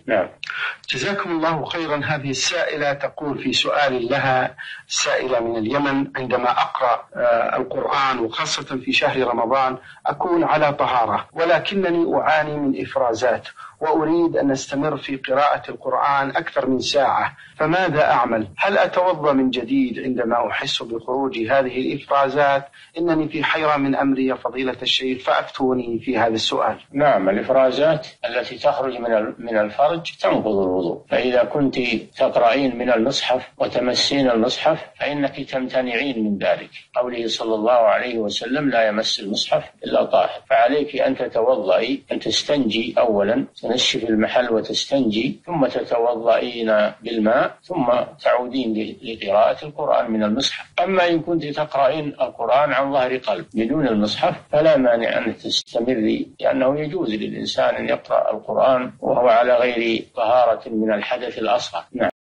نعم. جزاكم الله خيرا. هذه السائلة تقول في سؤال لها، سائلة من اليمن: عندما أقرأ القرآن وخاصة في شهر رمضان أكون على طهارة، ولكنني أعاني من إفرازات وأريد أن أستمر في قراءة القرآن أكثر من ساعة، فماذا أعمل؟ هل أتوضأ من جديد عندما أحس بخروج هذه الإفرازات؟ إنني في حيرة من أمري يا فضيلة الشيخ، فأفتوني في هذا السؤال. نعم، الإفرازات التي تخرج من الفرج تنقض الوضوء، فإذا كنت تقرأين من المصحف وتمسين المصحف فإنك تمتنعين من ذلك. قوله صلى الله عليه وسلم: لا يمس المصحف إلا طاهر. فعليك أن تتوضئي، أن تستنجي أولا، تنشف المحل وتستنجي، ثم تتوضئين بالماء، ثم تعودين لقراءة القرآن من المصحف. أما إن كنت تقرأين القرآن عن ظهر قلب بدون المصحف فلا مانع أن تستمري، لأنه يجوز للإنسان أن يقرأ القرآن وهو على غير طهارة من الحدث الأصغر. نعم.